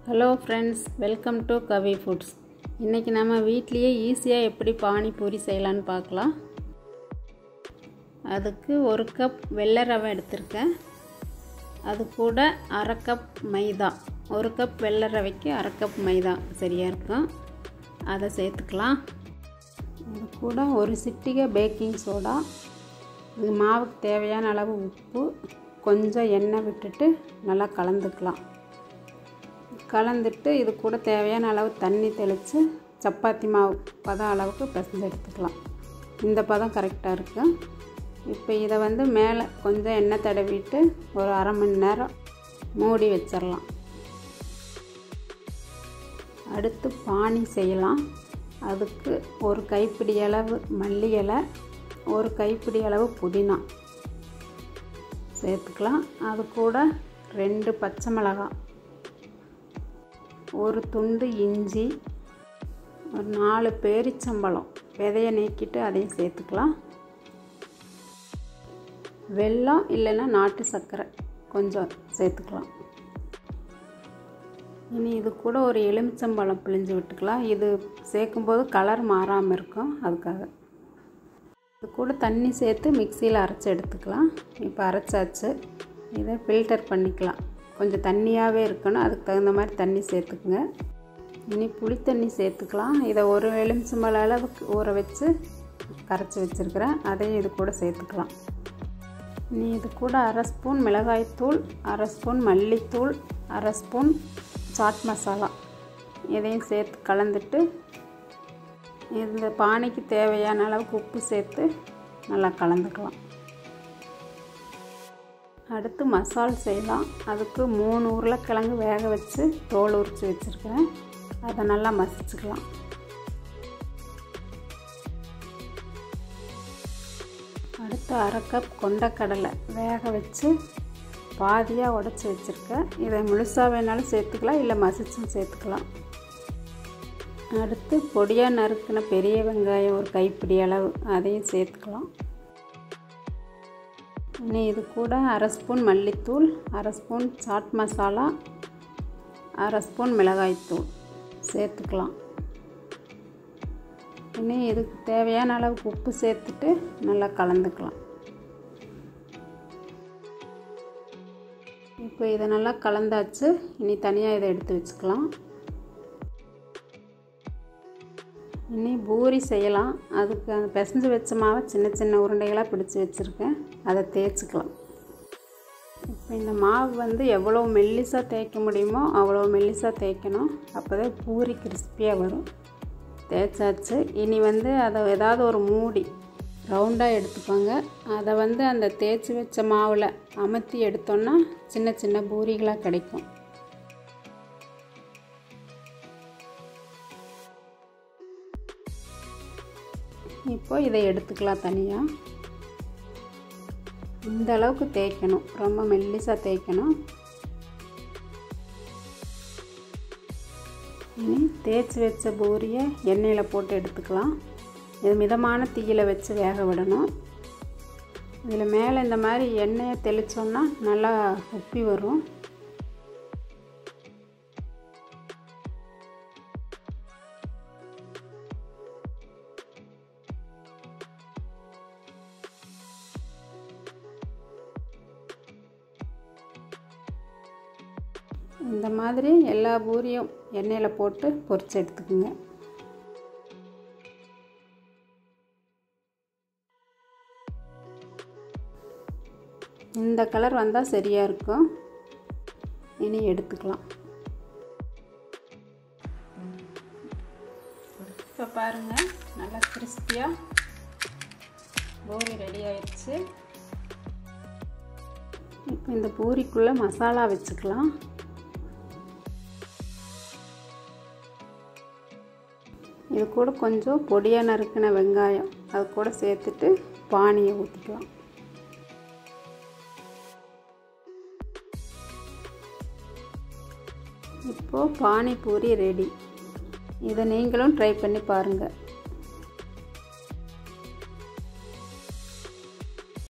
Hello friends, welcome to Kavi foods. இன்றைக்கி நம்ம வீட்லேயே ஈஸியாக எப்படி பானிபூரி செய்யலான்னு பார்க்கலாம். அதுக்கு 1 கப் வெள்ளை ரவை எடுத்திருக்கேன். அது கூட 1/2 கப் மைதா. 1 கப் வெள்ளை ரவைக்கு 1/2 கப் மைதா சரியாக இருக்கும். அதை சேர்த்துக்கலாம். அது கூட ஒரு சிட்டிகை பேக்கிங் சோடா, இது மாவுக்கு தேவையான அளவு உப்பு, கொஞ்சம் எண்ணெய் விட்டுட்டு நல்லா கலந்துக்கலாம். கலந்துட்டு இது கூட தேவையான அளவு தண்ணி தெளித்து சப்பாத்தி மாவு பதம் அளவுக்கு பிசைஞ்சு எடுத்துக்கலாம். இந்த பதம் கரெக்டாக இருக்குது. இப்போ இதை மேலே கொஞ்சம் எண்ணெய் தடவிட்டு ஒரு 1/2 மணி நேரம் மூடி வச்சிடலாம். அடுத்து பானி செய்யலாம். அதுக்கு ஒரு கைப்பிடி அளவு மல்லி இலை, ஒரு கைப்பிடி அளவு புதினா சேர்த்துக்கலாம். அது கூட 2 பச்சை மிளகாய், ஒரு துண்டு இஞ்சி, ஒரு 4 பேரிச்சம்பழம் விதையை நீக்கிட்டு அதையும் சேர்த்துக்கலாம். வெல்லம் இல்லைன்னா நாட்டு சர்க்கரை கொஞ்சம் சேர்த்துக்கலாம். இனி இது கூட ஒரு எலுமிச்சம்பழம் பிழிஞ்சு விட்டுக்கலாம். இது சேர்க்கும்போது கலர் மாறாமல் இருக்கும், அதுக்காக. இது கூட தண்ணி சேர்த்து மிக்சியில் அரைச்சி எடுத்துக்கலாம். இப்போ அரைச்சாச்சு. இதை ஃபில்டர் பண்ணிக்கலாம். கொஞ்சம் தண்ணியாகவே இருக்கணும், அதுக்கு தகுந்த மாதிரி தண்ணி சேர்த்துக்குங்க. இனி புளி தண்ணி சேர்த்துக்கலாம். இதை ஒரு எலுமிச்சம்பழம் அளவுக்கு ஊற வச்சு கரைச்சி வச்சுருக்கிறேன், அதையும் இது கூட சேர்த்துக்கலாம். இனி இது கூட 1/2 ஸ்பூன் மிளகாய்த்தூள், 1/2 ஸ்பூன் மல்லித்தூள், 1/2 ஸ்பூன் சாட் மசாலா இதையும் சேர்த்து கலந்துட்டு இந்த பானைக்கு தேவையான அளவுக்கு உப்பு சேர்த்து நல்லா கலந்துக்கலாம். அடுத்து மசால் செய்யலாம். அதுக்கு 3 உருளைக்கிழங்கு வேக வச்சு தோல் உரித்து வச்சுருக்கிறேன், அதை நல்லா மசிச்சுக்கலாம். அடுத்து 1/2 கப் கொண்டைக்கடலை வேக வச்சு பாதியாக உடச்சி வச்சுருக்கேன். இதை முழுசாக வேணாலும் சேர்த்துக்கலாம், இல்லை மசிச்சும் சேர்த்துக்கலாம். அடுத்து பொடியாக நறுக்கின பெரிய வெங்காயம் ஒரு கைப்பிடி அளவு, அதையும் சேர்த்துக்கலாம். இனி இது கூட 1/2 ஸ்பூன் மல்லித்தூள், 1/2 ஸ்பூன் சாட் மசாலா, 1/2 ஸ்பூன் மிளகாய்த்தூள் சேர்த்துக்கலாம். இனி இதுக்கு தேவையான அளவுக்கு உப்பு சேர்த்துட்டு நல்லா கலந்துக்கலாம். இப்போ இதை நல்லா கலந்தாச்சு. இனி தனியாக இதை எடுத்து வச்சுக்கலாம். இனி பூரி செய்யலாம். அதுக்கு அந்த பிசைஞ்சு வச்ச மாவை சின்ன சின்ன உருண்டைகளாக பிடிச்சி வச்சுருக்கேன், அதை தேய்ச்சிக்கலாம். இப்போ இந்த மாவு எவ்வளோ மெல்லிசாக தேய்க்க முடியுமோ அவ்வளோ மெல்லிசாக தேய்க்கணும், அப்போ தான் பூரி கிறிஸ்பியாக வரும். தேய்ச்சாச்சு. இனி அதை ஏதாவது ஒரு மூடி ரவுண்டாக எடுத்துக்கோங்க. அதை அந்த தேய்ச்சி வச்ச மாவில் அமர்த்தி எடுத்தோன்னா சின்ன சின்ன பூரிகளாக கிடைக்கும். இப்போ இதை எடுத்துக்கலாம் தனியாக. இந்த அளவுக்கு தேய்க்கணும், ரொம்ப மெல்லிசாக தேய்க்கணும். இனி தேய்ச்சி வச்ச பூரியை எண்ணெயில் போட்டு எடுத்துக்கலாம். இது மிதமான தீயில் வச்சு வேக விடணும். இதில் மேலே இந்த மாதிரி எண்ணெயை தெளித்தோன்னா நல்லா உப்பி வரும். இந்த மாதிரி எல்லா பூரியும் எண்ணெயில் போட்டு பொரிச்சு எடுத்துக்குங்க. இந்த கலர் வந்தால் சரியாக இருக்கும். இனி எடுத்துக்கலாம். இப்போ பாருங்கள், நல்லா கிறிஸ்பியாக பூரி ரெடி ஆயிடுச்சு. இப்போ இந்த பூரிக்குள்ளே மசாலா வச்சுக்கலாம். இது கூட கொஞ்சம் பொடியாக நறுக்கின வெங்காயம் அது கூட சேர்த்துட்டு பானியை ஊற்றிக்கலாம். இப்போது பானிபூரி ரெடி. இதை நீங்களும் ட்ரை பண்ணி பாருங்கள்.